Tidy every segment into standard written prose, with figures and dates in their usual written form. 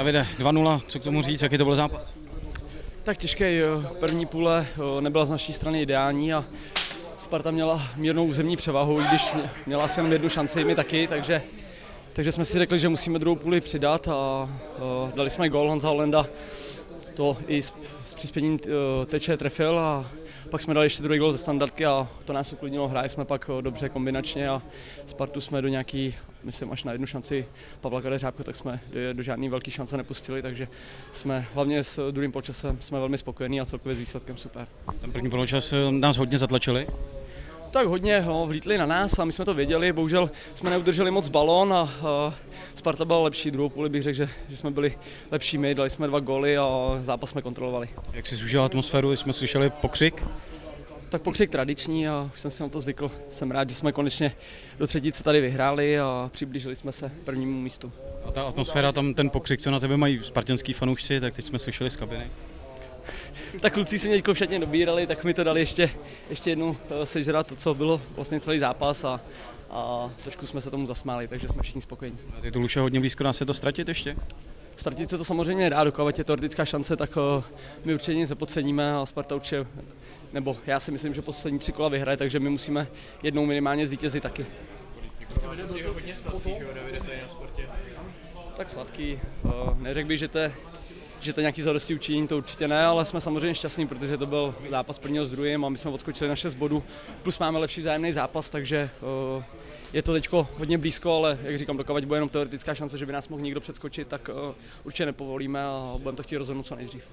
Davide, 2-0, co k tomu říct, jaký to byl zápas? Tak těžký, první půle nebyla z naší strany ideální a Sparta měla mírnou územní převahu, i když měla asi jenom jednu šanci, my taky, takže jsme si řekli, že musíme druhou půli přidat a dali jsme gól, Honza Holenda to i s přispěním Teče trefil a pak jsme dali ještě druhý gól ze standardky a to nás uklidnilo, hráli jsme pak dobře kombinačně a Spartu jsme do nějaký, myslím až na jednu šanci Pavla Kadeřábka, tak jsme do žádný velký šance nepustili, takže jsme hlavně s druhým poločasem jsme velmi spokojení a celkově s výsledkem super. Ten první poločas nás hodně zatlačili? Tak hodně vlítli na nás a my jsme to věděli, bohužel jsme neudrželi moc balón a Sparta byla lepší, druhou půli bych řekl, že jsme byli lepší my, dali jsme 2 góly a zápas jsme kontrolovali. Jak jsi zužil atmosféru, jsme slyšeli pokřik? Tak pokřik tradiční a už jsem si na to zvykl. Jsem rád, že jsme konečně do třetice tady vyhráli a přiblížili jsme se prvnímu místu. A ta atmosféra, tam ten pokřik, co na tebe mají spartanský fanoušci, tak teď jsme slyšeli z kabiny. Tak kluci si mě všetně dobírali, tak mi to dali ještě jednou sežrat to, co bylo vlastně celý zápas a trošku jsme se tomu zasmáli, takže jsme všichni spokojení. A ty to už je hodně blízko, dá se to ztratit ještě? Ztratit se to samozřejmě nedá, dokud je teoretická šance, tak my určitě nic nepodceníme a Sparta určitě, nebo já si myslím, že poslední 3 kola vyhraje, takže my musíme jednou minimálně zvítězit taky. Hodně sladký, Davide, tady na Spartě. Tak sladký, neřekl bych, že to je nějaký zadosti učinění, to určitě ne, ale jsme samozřejmě šťastní, protože to byl zápas prvního s druhým a my jsme odskočili na 6 bodů, plus máme lepší vzájemný zápas, takže je to teďko hodně blízko, ale jak říkám, dokud bude jenom teoretická šance, že by nás mohl někdo předskočit, tak určitě nepovolíme a budeme to chtít rozhodnout co nejdřív.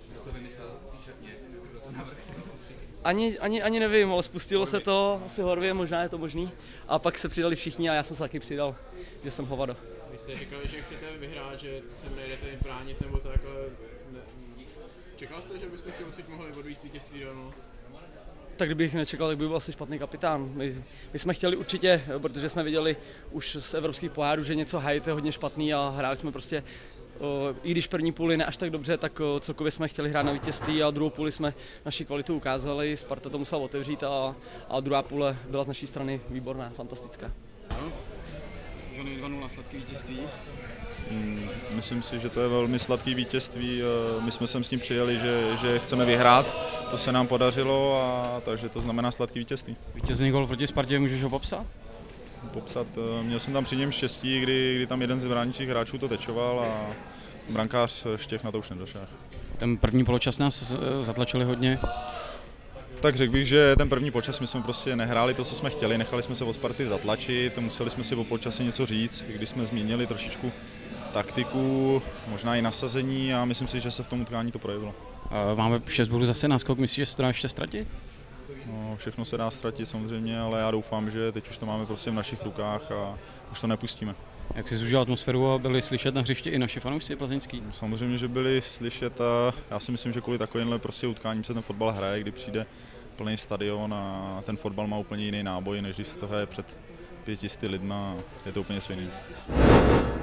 Ani nevím, ale spustilo se to, asi Horvě, možná je to možný, a pak se přidali všichni a já jsem se taky přidal, že jsem hovado. Vy jste říkali, že chcete vyhrát, že se nejdete bránit nebo tak, ale čekal jste, že byste si odsud mohli odvíct vítězství domů? Tak kdybych nečekal, tak by byl asi špatný kapitán. My jsme chtěli určitě, protože jsme viděli už z evropských pohárů, že něco hajit je hodně špatný a hráli jsme prostě, i když první půli ne až tak dobře, tak celkově jsme chtěli hrát na vítězství a druhou půli jsme naši kvalitu ukázali, Sparta to musela otevřít a druhá půle byla z naší strany výborná, fantastická. Johnny 2-0, sladký vítězství. Myslím si, že to je velmi sladký vítězství. My jsme sem s tím přijeli, že chceme vyhrát. To se nám podařilo, takže to znamená sladký vítězství. Vítězný gól proti Spartě, můžeš ho popsat? Měl jsem tam při něm štěstí, kdy tam jeden z bránících hráčů to tečoval a brankář Štěch na to už nedošel. Ten první poločas nás zatlačili hodně. Tak řekl bych, že ten první počas my jsme prostě nehráli to, co jsme chtěli, nechali jsme se od Sparty zatlačit, museli jsme si o poločase něco říct, když jsme změnili trošičku taktiku, možná i nasazení a myslím si, že se v tom utkání to projevilo. Máme 6 bodů zase náskok, myslíš, že se to dá ještě ztratit? No, všechno se dá ztratit samozřejmě, ale já doufám, že teď už to máme prostě v našich rukách a už to nepustíme. Jak jsi zužil atmosféru a byli slyšet na hřišti i naši fanoušci plzeňský? Samozřejmě, že byli slyšet a já si myslím, že kvůli takovýmhle prostě utkáním se ten fotbal hraje, kdy přijde plný stadion a ten fotbal má úplně jiný náboj, než když se to hraje před 500 lidma, je to úplně stejný.